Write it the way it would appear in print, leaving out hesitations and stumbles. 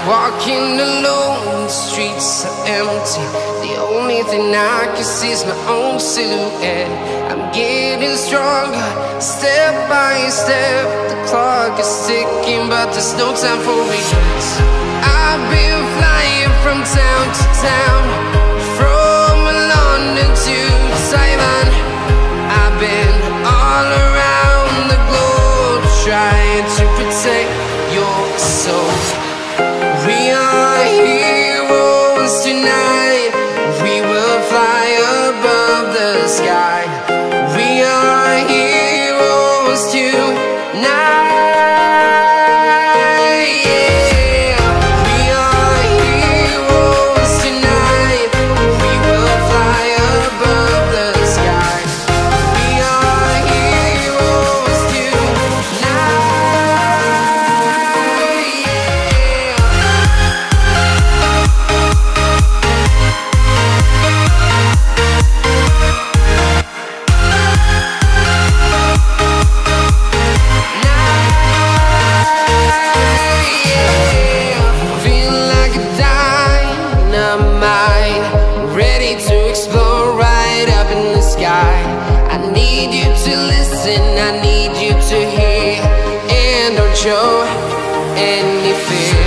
Walking alone, the streets are empty. The only thing I can see is my own silhouette. I'm getting stronger, step by step. The clock is ticking, but there's no time for regrets. I've been flying from town to town, from London to Taiwan. I've been all around the globe, trying to protect your soul. We are heroes tonight. We will fly above the sky. We are heroes tonight. I need you to hear and don't show any fear.